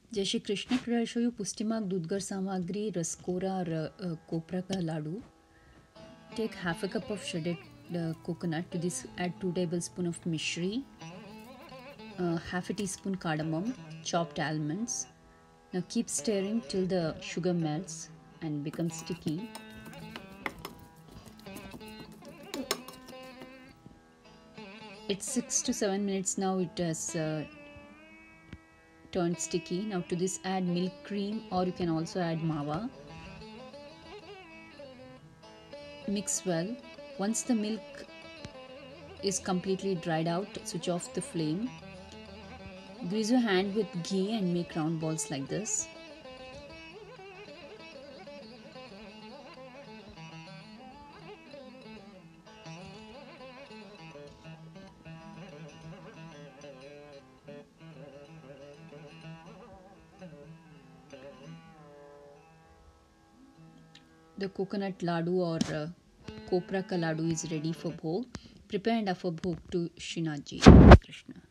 Jai Shri Krishna. Today I'll show you pustimarg, Dudhghar samagri, KORA or KOPRA ka LADOO. Take half a cup of shredded coconut. To this add 2 tablespoons of Mishri, half a teaspoon cardamom, chopped almonds. Now keep stirring till the sugar melts and becomes sticky. It's 6 to 7 minutes now. It has turned sticky. Now to this add milk cream, or you can also add Mawa. Mix well. Once the milk is completely dried out, switch off the flame. Grease your hand with ghee and make round balls like this. The coconut ladoo or KOPRA ka ladoo is ready for bhog. Prepare and offer bhog to Srinathji. Krishna.